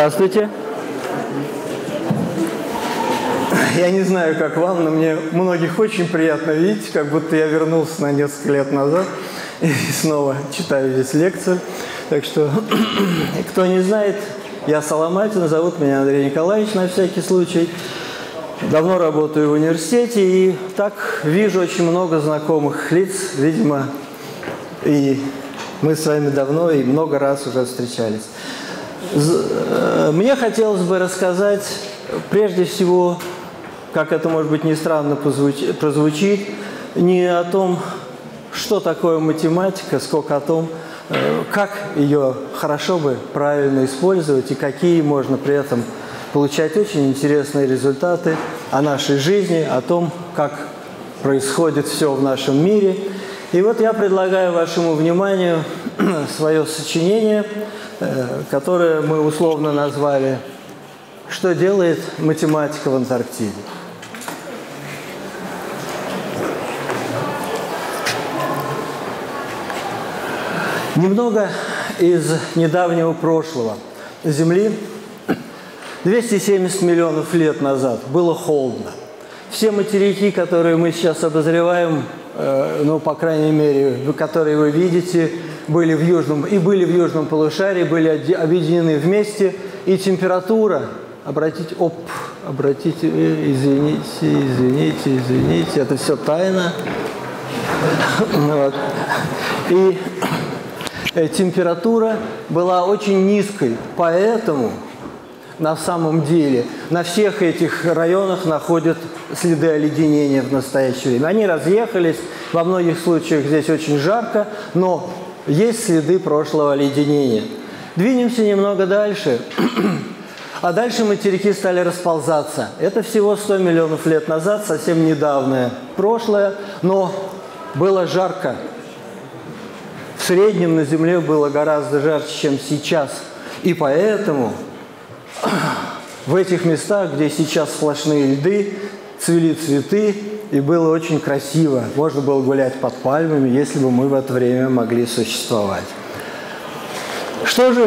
Здравствуйте. Я не знаю, как вам, но мне многих очень приятно видеть, как будто я вернулся на несколько лет назад и снова читаю здесь лекцию. Так что, кто не знает, я Соломатин, зовут меня Андрей Николаевич на всякий случай. Давно работаю в университете и так вижу очень много знакомых лиц, видимо, и мы с вами давно и много раз уже встречались. Мне хотелось бы рассказать, прежде всего, как это, может быть, не странно прозвучит, не о том, что такое математика, сколько о том, как ее хорошо бы правильно использовать и какие можно при этом получать очень интересные результаты о нашей жизни, о том, как происходит все в нашем мире. И вот я предлагаю вашему вниманию свое сочинение, которое мы условно назвали «Что делает математика в Антарктиде?». Немного из недавнего прошлого. Земли 270 миллионов лет назад было холодно. Все материки, которые мы сейчас обозреваем, ну, по крайней мере, которые вы видите, были в южном полушарии, были объединены вместе, и температура, извините, это все тайна. Вот. И температура была очень низкой, поэтому на самом деле на всех этих районах находят следы оледенения в настоящее время. Они разъехались, во многих случаях здесь очень жарко, но есть следы прошлого оледенения. Двинемся немного дальше, а дальше материки стали расползаться. Это всего 100 миллионов лет назад, совсем недавнее прошлое, но было жарко. В среднем на Земле было гораздо жарче, чем сейчас. И поэтому в этих местах, где сейчас сплошные льды, цвели цветы, и было очень красиво. Можно было гулять под пальмами, если бы мы в это время могли существовать. Что же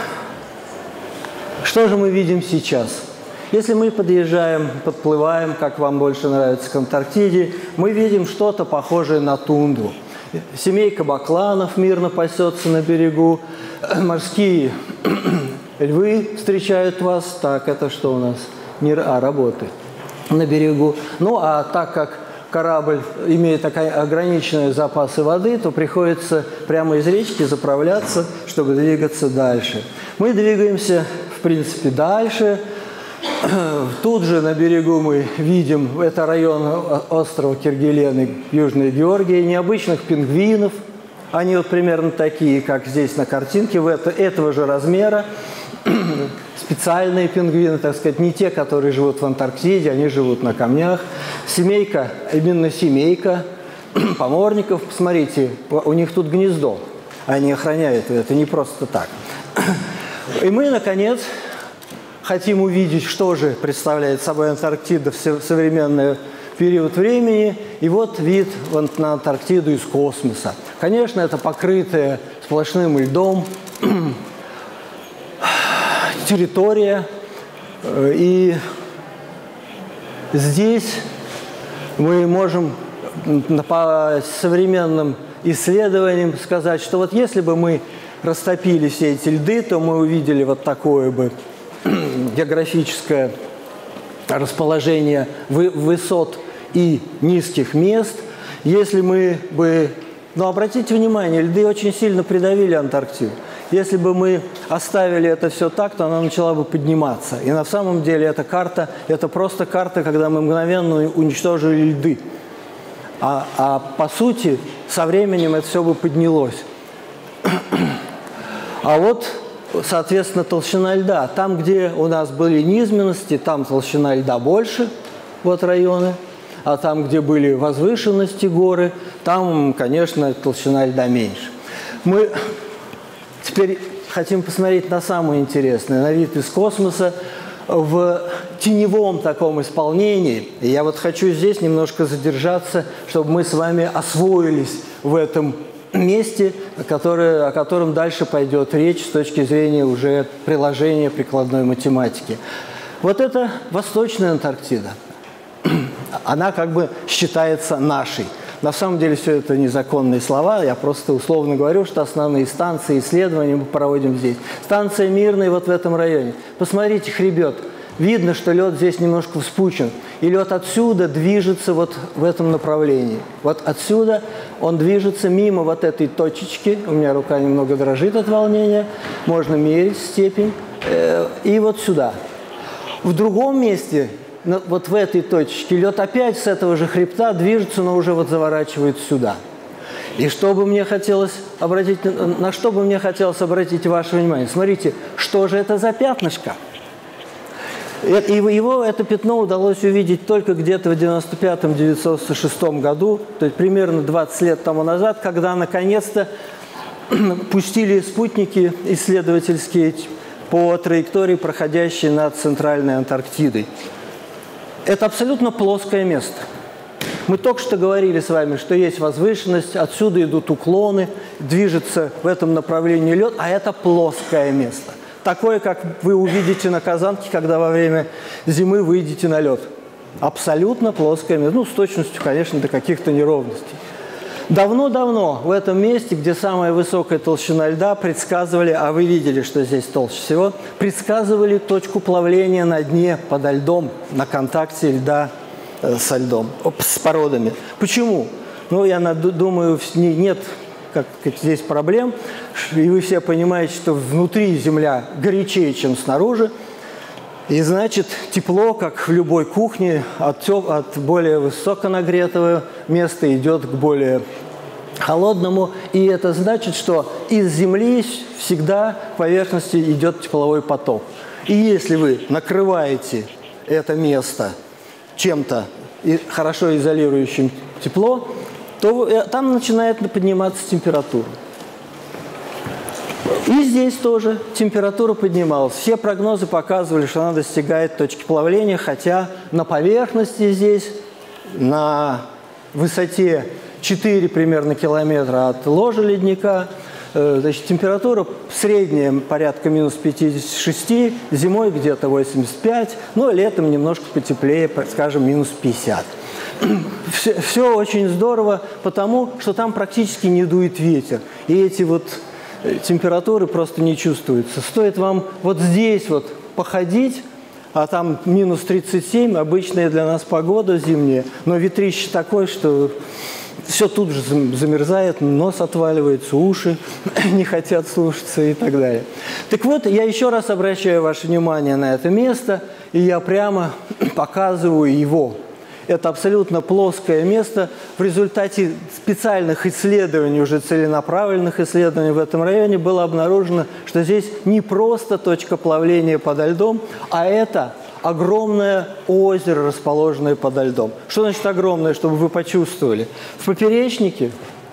мы видим сейчас? Если мы подплываем, как вам больше нравится, к Антарктиде, мы видим что-то похожее на тундру. Семейка бакланов мирно пасется на берегу, морские львы встречают вас. Так, это что у нас? Работы на берегу. Ну, а так как корабль имеет ограниченные запасы воды, то приходится прямо из речки заправляться, чтобы двигаться дальше. Мы двигаемся, в принципе, дальше. Тут же на берегу мы видим, это район острова Кергелен, Южной Георгии, необычных пингвинов. Они вот примерно такие, как здесь на картинке, этого же размера. Специальные пингвины, так сказать, не те, которые живут в Антарктиде, они живут на камнях. Семейка, именно семейка поморников, посмотрите, у них тут гнездо. Они охраняют это не просто так. И мы, наконец, хотим увидеть, что же представляет собой Антарктида в современный период времени. И вот вид на Антарктиду из космоса. Конечно, это покрытая сплошным льдом территория. И здесь мы можем по современным исследованиям сказать, что вот если бы мы растопили все эти льды, то мы увидели вот такое бы географическое расположение высот и низких мест. Если мы бы... Но обратите внимание, льды очень сильно придавили Антарктиду. Если бы мы оставили это все так, то она начала бы подниматься. И на самом деле эта карта, это просто карта, когда мы мгновенно уничтожили льды. А по сути, со временем это все бы поднялось. А вот, соответственно, толщина льда. Там, где у нас были низменности, там толщина льда больше, вот районы. А там, где были возвышенности, горы, там, конечно, толщина льда меньше. Мы теперь хотим посмотреть на самое интересное, на вид из космоса в теневом таком исполнении. И я вот хочу здесь немножко задержаться, чтобы мы с вами освоились в этом месте, о котором дальше пойдет речь с точки зрения уже приложения прикладной математики. Вот это Восточная Антарктида. Она как бы считается нашей. На самом деле все это незаконные слова, я просто условно говорю, что основные станции исследований мы проводим здесь. Станция Мирная вот в этом районе. Посмотрите, хребет. Видно, что лед здесь немножко вспучен. И лед отсюда движется вот в этом направлении. Вот отсюда он движется мимо вот этой точечки. У меня рука немного дрожит от волнения. Можно мерить степень. И вот сюда. В другом месте, вот в этой точечке, лед опять с этого же хребта движется, но уже вот заворачивает сюда. И что бы мне хотелось обратить, на что бы мне хотелось обратить ваше внимание? Смотрите, что же это за пятнышко? И его, это пятно, удалось увидеть только где-то в 95-96 году, то есть примерно 20 лет тому назад, когда наконец-то пустили спутники исследовательские по траектории, проходящей над Центральной Антарктидой. Это абсолютно плоское место. Мы только что говорили с вами, что есть возвышенность, отсюда идут уклоны, движется в этом направлении лед, а это плоское место. Такое, как вы увидите на Казанке, когда во время зимы выйдете на лед. Абсолютно плоское место. Ну, с точностью, конечно, до каких-то неровностей. Давно-давно в этом месте, где самая высокая толщина льда, предсказывали, а вы видели, что здесь толще всего, предсказывали точку плавления на дне подо льдом, на контакте льда со льдом, с породами. Почему? Ну, я думаю, нет как здесь проблем, и вы все понимаете, что внутри Земля горячее, чем снаружи, и значит тепло, как в любой кухне, от более высоконагретого места идет к более холодному, и это значит, что из Земли всегда к поверхности идет тепловой поток. И если вы накрываете это место чем-то хорошо изолирующим тепло, то там начинает подниматься температура. И здесь тоже температура поднималась. Все прогнозы показывали, что она достигает точки плавления, хотя на поверхности здесь, на высоте 4 примерно километра от ложа ледника, значит, температура средняя порядка минус 56, зимой где-то 85, но летом немножко потеплее, скажем, минус 50. Все очень здорово, потому что там практически не дует ветер. И эти вот температуры просто не чувствуются. Стоит вам вот здесь вот походить, а там минус 37, обычная для нас погода зимняя, но ветрище такое, что все тут же замерзает, нос отваливается, уши не хотят слушаться и так далее. Так вот, я еще раз обращаю ваше внимание на это место, и я прямо показываю его. Это абсолютно плоское место. В результате специальных исследований, уже целенаправленных исследований в этом районе, было обнаружено, что здесь не просто точка плавления подо льдом, а это огромное озеро, расположенное подо льдом. Что значит огромное, чтобы вы почувствовали? В поперечнике,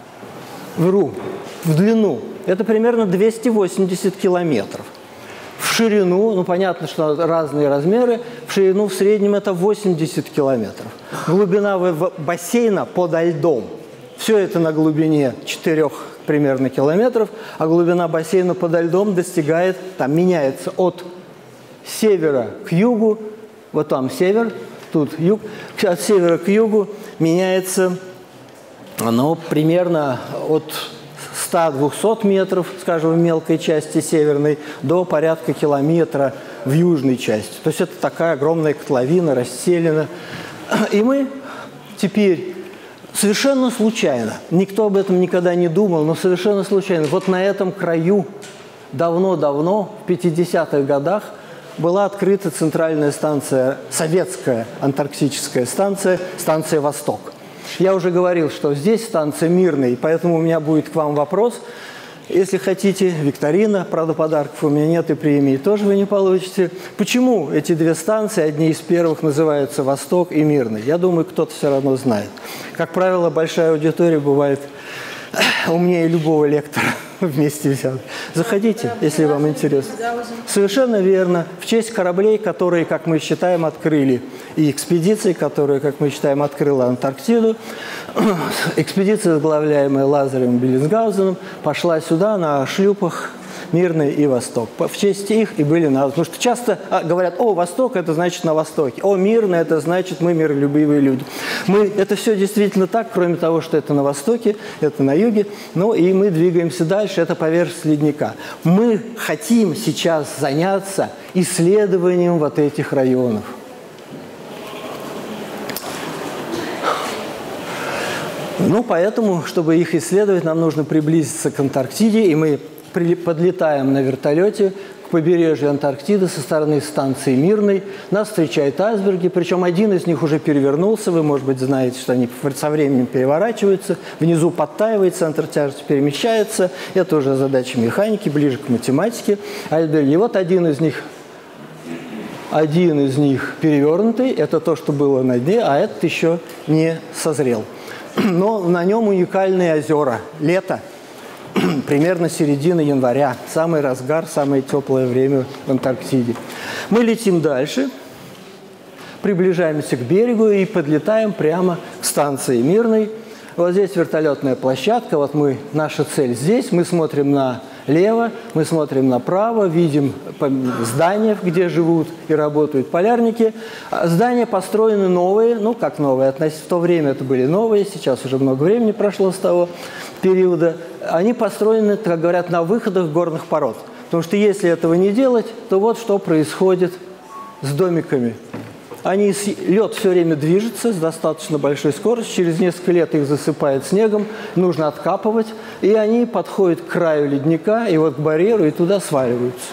в длину, это примерно 280 километров. В ширину, ну понятно, что разные размеры, в ширину в среднем это 80 километров. Глубина бассейна подо льдом. Все это на глубине 4 примерно километров, а глубина бассейна подо льдом достигает, там меняется от севера к югу, вот там север, тут юг, от севера к югу меняется, оно примерно от 100-200 метров, скажем, в мелкой части северной, до порядка километра в южной части. То есть это такая огромная котловина, расселена. И мы теперь совершенно случайно, никто об этом никогда не думал, но совершенно случайно, вот на этом краю давно-давно, в 50-х годах, была открыта центральная станция, советская антарктическая станция, станция «Восток». Я уже говорил, что здесь станция Мирная, и поэтому у меня будет к вам вопрос. Если хотите, викторина, правда, подарков у меня нет, и премии тоже вы не получите. Почему эти две станции, одни из первых, называются «Восток» и «Мирный»? Я думаю, кто-то все равно знает. Как правило, большая аудитория бывает умнее любого лектора вместе взяты. Заходите, если вам интересно. Совершенно верно. В честь кораблей, которые, как мы считаем, открыли, и экспедиции, которые, как мы считаем, открыла Антарктиду, экспедиция, возглавляемая Лазарем Беллинсгаузеном, пошла сюда на шлюпах «Мирный» и «Восток». В честь их и были названы. Потому что часто говорят: «О, Восток – это значит на Востоке», «О, Мирный – это значит мы миролюбивые люди». Это все действительно так, кроме того, что это на Востоке, это на Юге. Ну и мы двигаемся дальше, это поверхность ледника. Мы хотим сейчас заняться исследованием вот этих районов. Ну, поэтому, чтобы их исследовать, нам нужно приблизиться к Антарктиде, и мы подлетаем на вертолете к побережью Антарктиды со стороны станции Мирной. Нас встречают айсберги, причем один из них уже перевернулся. Вы, может быть, знаете, что они со временем переворачиваются. Внизу подтаивает, центр тяжести перемещается. Это уже задача механики, ближе к математике. Айсберги. И вот один из них перевернутый. Это то, что было на дне, а этот еще не созрел. Но на нем уникальные озера. Лето. Примерно середина января, самый разгар, самое теплое время в Антарктиде. Мы летим дальше, приближаемся к берегу и подлетаем прямо к станции Мирной. Вот здесь вертолетная площадка, вот наша цель здесь. Мы смотрим налево, мы смотрим направо, видим здания, где живут и работают полярники. Здания построены новые, ну как новые, в то время это были новые, сейчас уже много времени прошло с того периода. Они построены, как говорят, на выходах горных пород. Потому что если этого не делать, то вот что происходит с домиками. Лед все время движется с достаточно большой скоростью, через несколько лет их засыпает снегом, нужно откапывать, и они подходят к краю ледника, и вот к барьеру, и туда сваливаются.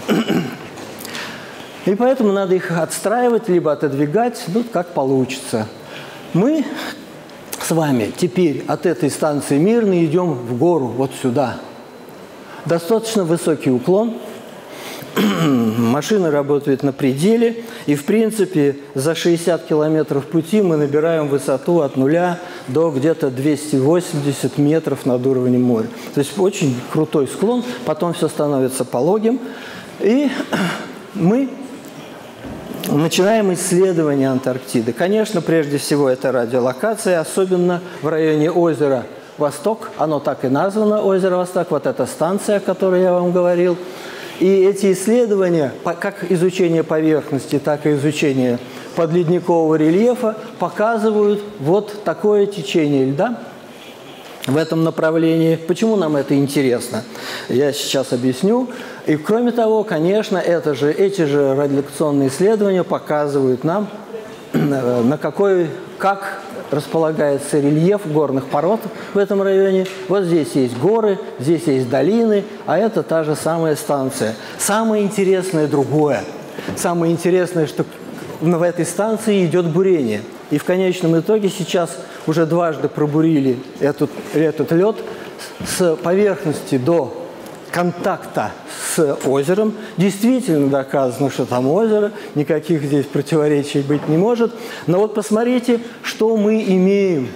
И поэтому надо их отстраивать, либо отодвигать, ну, как получится. Мы с вами теперь от этой станции Мирной идем в гору, вот сюда. Достаточно высокий уклон. Машина работает на пределе, и, в принципе, за 60 километров пути мы набираем высоту от 0 до где-то 280 метров над уровнем моря. То есть очень крутой склон, потом все становится пологим, и мы начинаем исследование Антарктиды. Конечно, прежде всего, это радиолокация, особенно в районе озера Восток. Оно так и названо, озеро Восток, вот эта станция, о которой я вам говорил. И эти исследования, как изучение поверхности, так и изучение подледникового рельефа, показывают вот такое течение льда в этом направлении. Почему нам это интересно? Я сейчас объясню. И кроме того, конечно, эти же радиолокационные исследования показывают нам, как располагается рельеф горных пород в этом районе. Вот здесь есть горы, здесь есть долины, а это та же самая станция. Самое интересное другое. Самое интересное, что в этой станции идет бурение. И в конечном итоге сейчас уже дважды пробурили этот лед с поверхности до контакта с озером. Действительно доказано, что там озеро, никаких здесь противоречий быть не может. Но вот посмотрите, что мы имеем.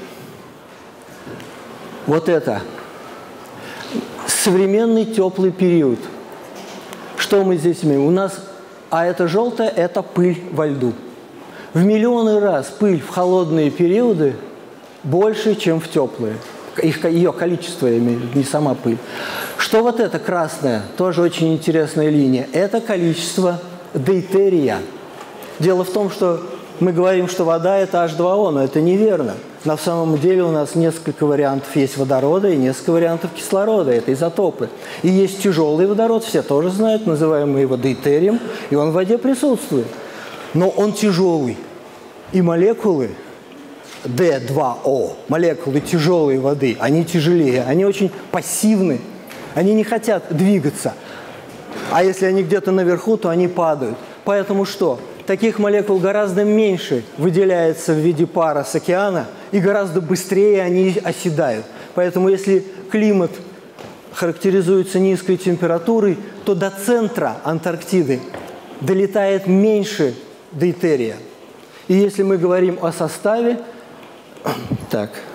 Вот это. Современный теплый период. Что мы здесь имеем? А это желтое – это пыль во льду. В миллионы раз пыль в холодные периоды больше, чем в теплые. Ее количество, я имею в виду, не сама пыль. Что вот это красное, тоже очень интересная линия, это количество дейтерия. Дело в том, что мы говорим, что вода – это H2O, но это неверно. На самом деле у нас несколько вариантов есть водорода и несколько вариантов кислорода, это изотопы. И есть тяжелый водород, все тоже знают, называем мы его дейтерием, и он в воде присутствует. Но он тяжелый, и молекулы D2O, молекулы тяжелой воды, они тяжелее, они очень пассивны, они не хотят двигаться. А если они где-то наверху, то они падают. Поэтому что? Таких молекул гораздо меньше выделяется в виде пара с океана, и гораздо быстрее они оседают. Поэтому если климат характеризуется низкой температурой, то до центра Антарктиды долетает меньше дейтерия. И если мы говорим о составе, так,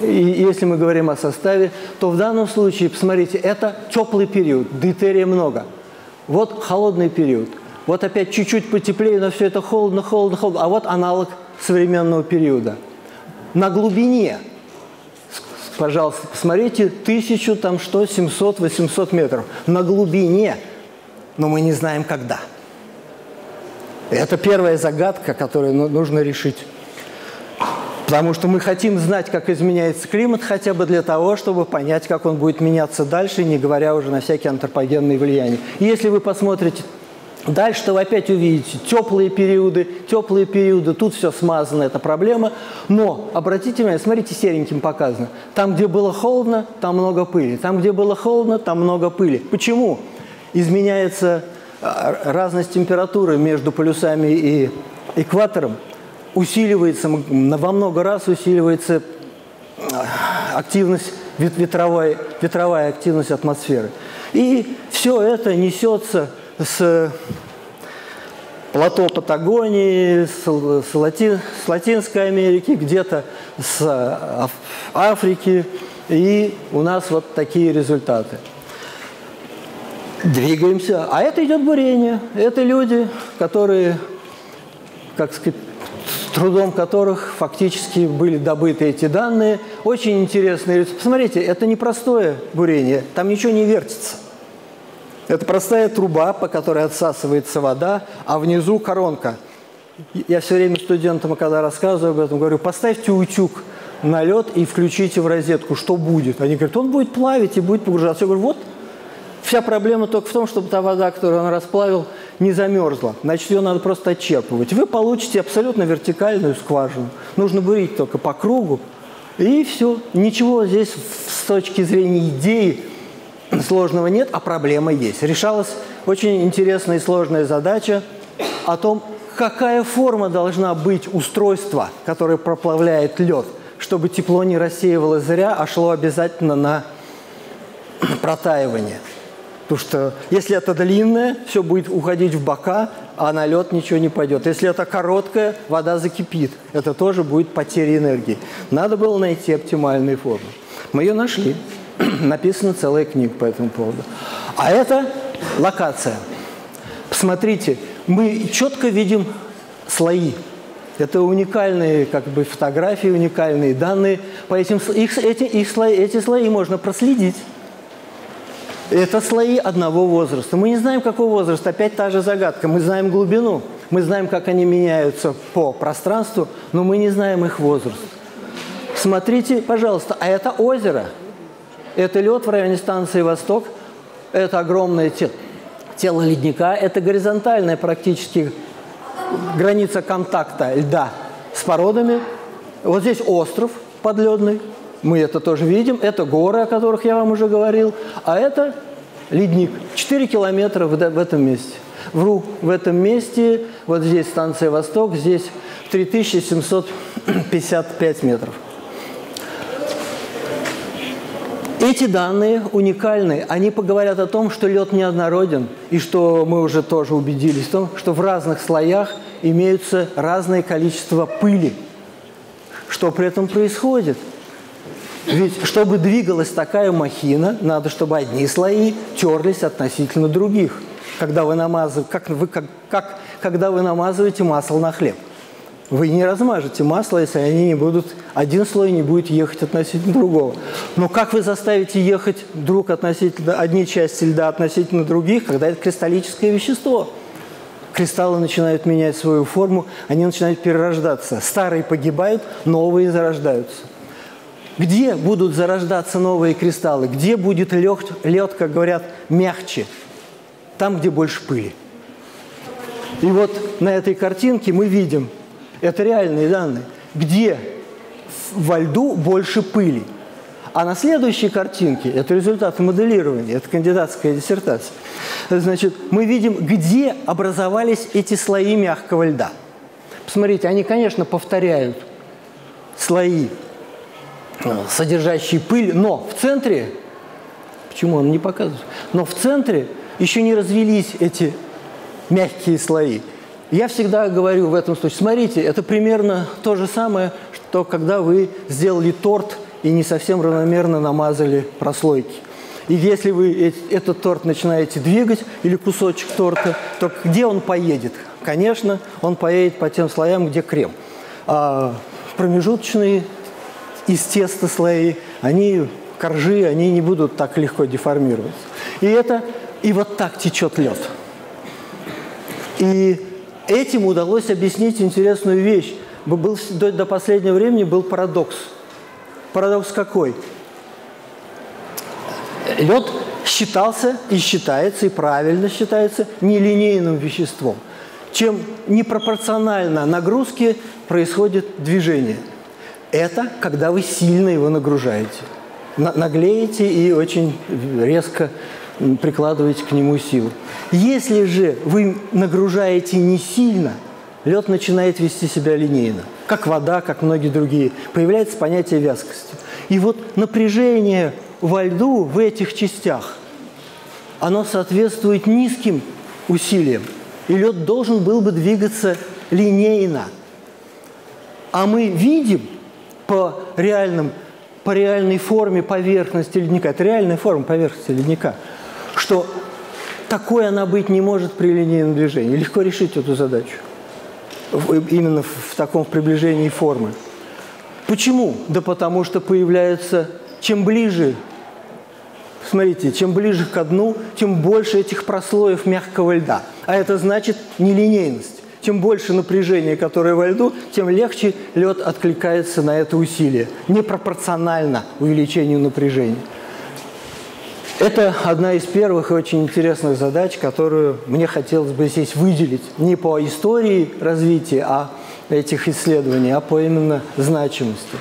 И если мы говорим о составе, то в данном случае, посмотрите, это теплый период, дейтерия много. Вот холодный период. Вот опять чуть-чуть потеплее, но все это холодно, холодно, холодно. А вот аналог современного периода. На глубине, пожалуйста, посмотрите, 700-800 метров. На глубине, но мы не знаем когда. Это первая загадка, которую нужно решить. Потому что мы хотим знать, как изменяется климат, хотя бы для того, чтобы понять, как он будет меняться дальше, не говоря уже на всякие антропогенные влияния. И если вы посмотрите дальше, то вы опять увидите теплые периоды, тут все смазано, это проблема. Но, обратите внимание, смотрите, сереньким показано. Там, где было холодно, там много пыли. Там, где было холодно, там много пыли. Почему? Изменяется разность температуры между полюсами и экватором. Усиливается, во много раз усиливается активность, ветровая активность атмосферы. И все это несется с плато Патагонии, с Латинской Америки, где-то с Африки. И у нас вот такие результаты. Двигаемся. А это идет бурение. Это люди, которые, как сказать, трудом которых фактически были добыты эти данные. Очень интересные. Посмотрите, это непростое бурение, там ничего не вертится. Это простая труба, по которой отсасывается вода, а внизу коронка. Я все время студентам, когда рассказываю об этом, говорю, поставьте утюг на лед и включите в розетку, что будет? Они говорят, он будет плавить и будет погружаться. Я говорю, вот, вся проблема только в том, чтобы та вода, которую он расплавил, не замерзла. Значит, ее надо просто отчерпывать. Вы получите абсолютно вертикальную скважину. Нужно бурить только по кругу, и все. Ничего здесь с точки зрения идеи сложного нет, а проблема есть. Решалась очень интересная и сложная задача о том, какая форма должна быть устройства, которое проплавляет лед, чтобы тепло не рассеивалось зря, а шло обязательно на протаивание. Потому что если это длинное, все будет уходить в бока, а на лед ничего не пойдет. Если это короткое, вода закипит. Это тоже будет потеря энергии. Надо было найти оптимальную форму. Мы ее нашли. Написана целая книга по этому поводу. А это локация. Посмотрите, мы четко видим слои. Это уникальные фотографии, уникальные данные. По эти слои можно проследить. Это слои одного возраста. Мы не знаем, какого возраста. Опять та же загадка. Мы знаем глубину. Мы знаем, как они меняются по пространству, но мы не знаем их возраст. Смотрите, пожалуйста, а это озеро. Это лед в районе станции «Восток». Это огромное тело ледника. Это горизонтальная практически граница контакта льда с породами. Вот здесь остров подледный. Мы это тоже видим. Это горы, о которых я вам уже говорил. А это ледник. 4 километра в этом месте. В этом месте, вот здесь станция «Восток», здесь 3755 метров. Эти данные уникальны. Они поговорят о том, что лед неоднороден, и что мы уже тоже убедились в том, что в разных слоях имеются разное количество пыли. Что при этом происходит? Ведь чтобы двигалась такая махина, надо, чтобы одни слои терлись относительно других. Когда вы намазываете масло на хлеб. Вы не размажете масло, если они не будут, один слой не будет ехать относительно другого. Но как вы заставите ехать одни части льда относительно других, когда это кристаллическое вещество? Кристаллы начинают менять свою форму, они начинают перерождаться. Старые погибают, новые зарождаются. Где будут зарождаться новые кристаллы? Где будет лед, как говорят, мягче? Там, где больше пыли. И вот на этой картинке мы видим, это реальные данные, где во льду больше пыли. А на следующей картинке, это результаты моделирования, это кандидатская диссертация, значит, мы видим, где образовались эти слои мягкого льда. Посмотрите, они, конечно, повторяют слои, содержащие пыль, но в центре, почему он не показывает, но в центре еще не развелись эти мягкие слои. Я всегда говорю в этом случае, смотрите, это примерно то же самое, что когда вы сделали торт и не совсем равномерно намазали прослойки. И если вы этот торт начинаете двигать, или кусочек торта, то где он поедет? Конечно, он поедет по тем слоям, где крем. А промежуточные из теста слои, коржи, они не будут так легко деформироваться. И вот так течет лед. И этим удалось объяснить интересную вещь. До последнего времени был парадокс. Парадокс какой? Лед считался и считается, и правильно считается, нелинейным веществом. Чем непропорционально нагрузке происходит движение. Это когда вы сильно его нагружаете. Наглеете и очень резко прикладываете к нему силу. Если же вы нагружаете не сильно, лед начинает вести себя линейно, как вода, как многие другие. Появляется понятие вязкости. И вот напряжение во льду в этих частях, оно соответствует низким усилиям. И лед должен был бы двигаться линейно. А мы видим по реальной форме поверхности ледника, это реальная форма поверхности ледника, что такой она быть не может при линейном движении. Легко решить эту задачу. Именно в таком приближении формы. Почему? Да потому что появляется, чем ближе, смотрите, чем ближе к дну, тем больше этих прослоев мягкого льда. А это значит нелинейность. Чем больше напряжения, которое во льду, тем легче лед откликается на это усилие. Непропорционально увеличению напряжения. Это одна из первых и очень интересных задач, которую мне хотелось бы здесь выделить. Не по истории развития этих исследований, а по именно значимости.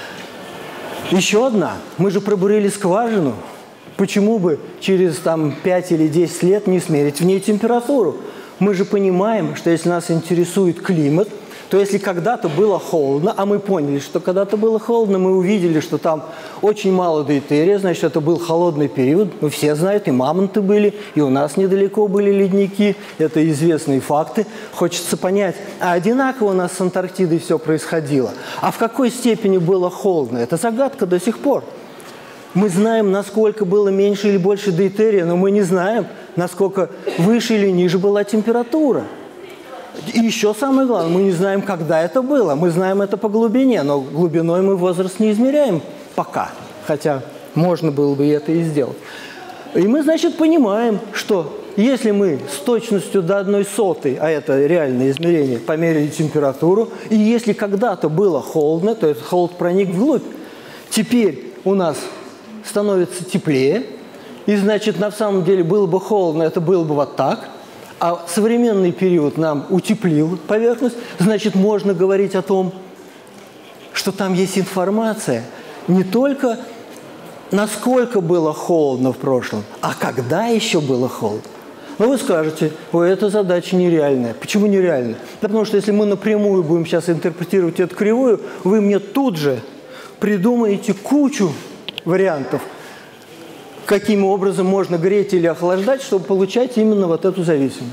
Еще одна. Мы же пробурили скважину. Почему бы через 5 или 10 лет не смерить в ней температуру? Мы же понимаем, что если нас интересует климат, то если когда-то было холодно, а мы поняли, что когда-то было холодно, мы увидели, что там очень мало дейтерия, значит, это был холодный период. Ну, все знают, и мамонты были, и у нас недалеко были ледники. Это известные факты. Хочется понять, а одинаково у нас с Антарктидой все происходило? А в какой степени было холодно? Это загадка до сих пор. Мы знаем, насколько было меньше или больше дейтерия, но мы не знаем, насколько выше или ниже была температура. И еще самое главное, мы не знаем, когда это было. Мы знаем это по глубине, но глубиной мы возраст не измеряем пока. Хотя можно было бы это и сделать. И мы, значит, понимаем, что если мы с точностью до 1/100, а это реальное измерение, померили температуру, и если когда-то было холодно, то этот холод проник вглубь, теперь у нас становится теплее, и, значит, на самом деле было бы холодно, это было бы вот так, а современный период нам утеплил поверхность, значит, можно говорить о том, что там есть информация не только насколько было холодно в прошлом, а когда еще было холодно. Но вы скажете, ой, эта задача нереальная. Почему нереальная? Да потому что если мы напрямую будем сейчас интерпретировать эту кривую, вы мне тут же придумаете кучу вариантов, каким образом можно греть или охлаждать, чтобы получать именно вот эту зависимость.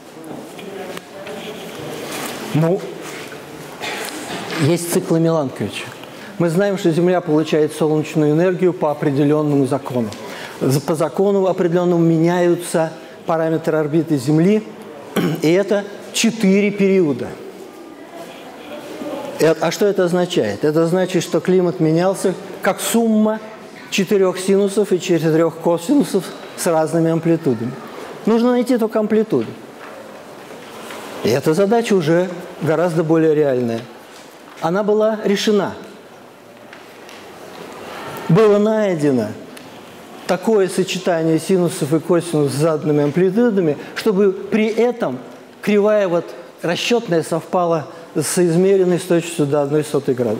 Ну, есть циклы Миланковича. Мы знаем, что Земля получает солнечную энергию по определенному закону. По закону определенному меняются параметры орбиты Земли, и это 4 периода. А что это означает? Это значит, что климат менялся как сумма 4 синусов и 4 косинусов с разными амплитудами. Нужно найти только амплитуду. И эта задача уже гораздо более реальная. Она была решена. Было найдено такое сочетание синусов и косинусов с заданными амплитудами, чтобы при этом кривая расчетная совпала с измеренной с точностью до 1/100 градуса.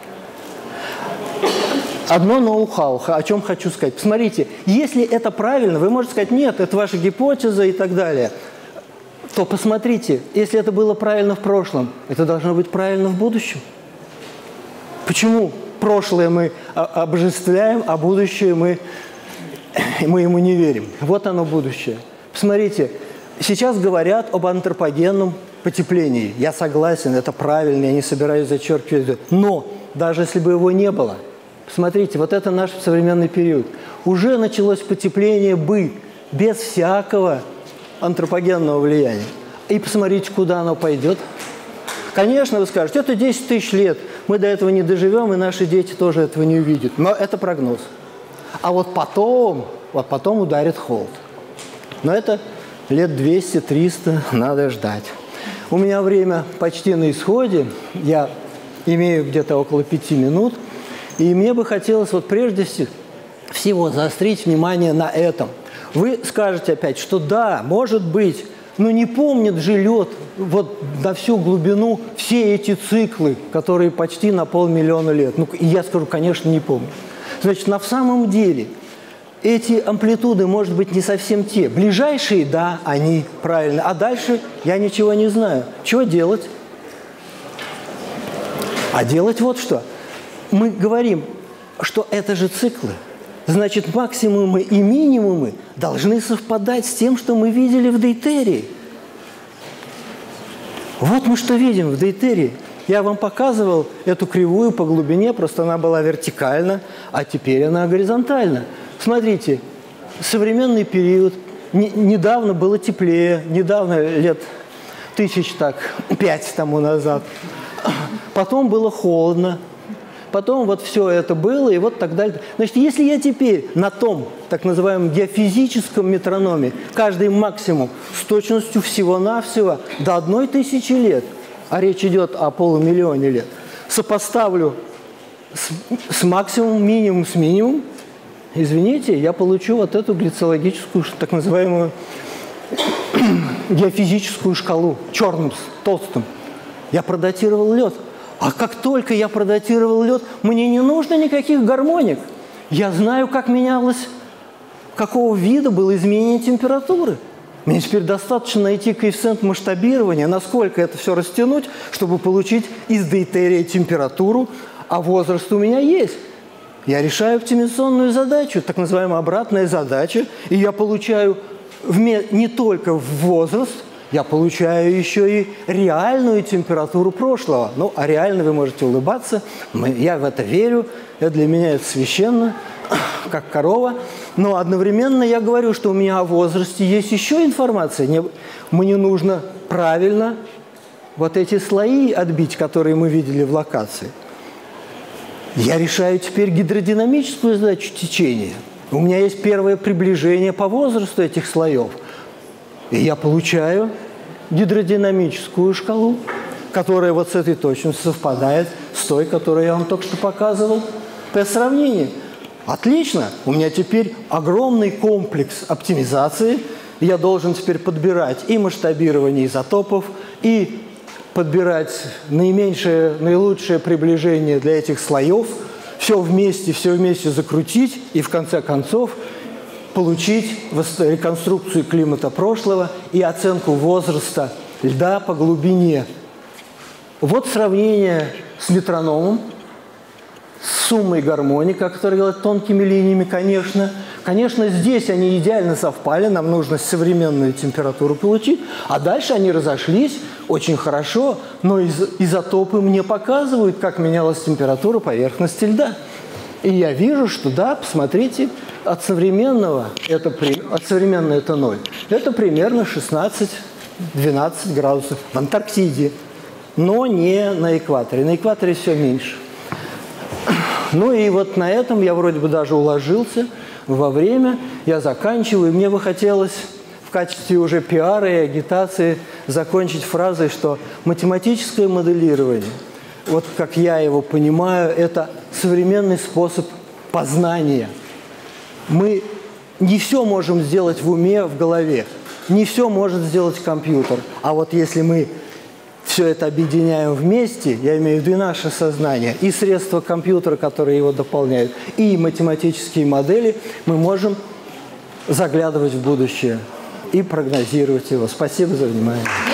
Одно ноу-хау, о чем хочу сказать. Посмотрите, если это правильно, вы можете сказать, нет, это ваша гипотеза и так далее. То посмотрите, если это было правильно в прошлом, это должно быть правильно в будущем. Почему прошлое мы обожествляем, а будущее мы ему не верим? Вот оно будущее. Посмотрите, сейчас говорят об антропогенном потеплении. Я согласен, это правильно, я не собираюсь зачеркивать. Но даже если бы его не было, Смотрите, вот это наш современный период. Уже началось потепление без всякого антропогенного влияния. И посмотрите, куда оно пойдет. Конечно, вы скажете, это 10 тысяч лет, мы до этого не доживем, и наши дети тоже этого не увидят. Но это прогноз. А вот потом ударит холод. Но это лет 200-300 надо ждать. У меня время почти на исходе, я имею где-то около 5 минут, и мне бы хотелось вот прежде всего заострить внимание на этом. Вы скажете опять, что да, может быть, но не помнит же лед вот на всю глубину все эти циклы, которые почти на 500 000 лет. Ну, и я скажу, конечно, не помню. Значит, на самом деле эти амплитуды, может быть, не совсем те. Ближайшие, да, они правильно. А дальше я ничего не знаю. Чего делать? А делать вот что. Мы говорим, что это же циклы. Значит, максимумы и минимумы должны совпадать с тем, что мы видели в дейтерии. Вот мы что видим в дейтерии. Я вам показывал эту кривую по глубине, просто она была вертикальна, а теперь она горизонтальна. Смотрите, современный период, недавно было теплее, недавно, лет 5 тому назад. Потом было холодно. Потом вот все это было, и вот так далее. Значит, если я теперь на том, так называемом геофизическом метрономе, каждый максимум с точностью всего-навсего до 1000 лет, а речь идет о 500 000 лет, сопоставлю с максимумом, минимум с минимумом, извините, я получу вот эту глицологическую, так называемую геофизическую шкалу, черным, толстым. Я продатировал лед. А как только я продатировал лед, мне не нужно никаких гармоник. Я знаю, как менялось, какого вида было изменение температуры. Мне теперь достаточно найти коэффициент масштабирования, насколько это все растянуть, чтобы получить из дейтерия температуру, а возраст у меня есть. Я решаю оптимизационную задачу, так называемая обратная задача, и я получаю не только возраст, я получаю еще и реальную температуру прошлого. Ну, а реально вы можете улыбаться. Я в это верю. Для меня это священно, как корова. Но одновременно я говорю, что у меня о возрасте есть еще информация. Мне нужно правильно вот эти слои отбить, которые мы видели в локации. Я решаю теперь гидродинамическую задачу течения. У меня есть первое приближение по возрасту этих слоев. И я получаю гидродинамическую шкалу, которая вот с этой точностью совпадает с той, которую я вам только что показывал. По сравнению. Отлично. У меня теперь огромный комплекс оптимизации. Я должен теперь подбирать и масштабирование изотопов, и подбирать наилучшее приближение для этих слоев. Все вместе закрутить и в конце концов получить реконструкцию климата прошлого и оценку возраста льда по глубине. Вот сравнение с метрономом, с суммой гармоник, о которой говорят тонкими линиями, конечно. Конечно, здесь они идеально совпали, нам нужно современную температуру получить, а дальше они разошлись очень хорошо, но изотопы мне показывают, как менялась температура поверхности льда. И я вижу, что да, посмотрите, от современного это 0. Это примерно 16-12 градусов в Антарктиде, но не на экваторе. На экваторе все меньше. Ну и вот на этом я вроде бы даже уложился во время. Я заканчиваю. И мне бы хотелось в качестве уже пиара и агитации закончить фразой, что математическое моделирование, вот как я его понимаю, это современный способ познания. Мы не все можем сделать в уме, в голове. Не все может сделать компьютер. А вот если мы все это объединяем вместе, я имею в виду и наше сознание, и средства компьютера, которые его дополняют, и математические модели, мы можем заглядывать в будущее и прогнозировать его. Спасибо за внимание.